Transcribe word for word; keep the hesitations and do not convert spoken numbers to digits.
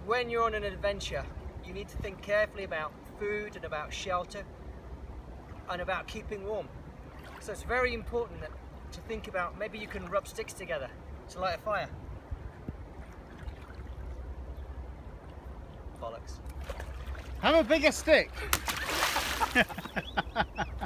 when you're on an adventure, you need to think carefully about food and about shelter and about keeping warm. So it's very important that, to think about maybe you can rub sticks together to light a fire. Bollocks. Have a bigger stick.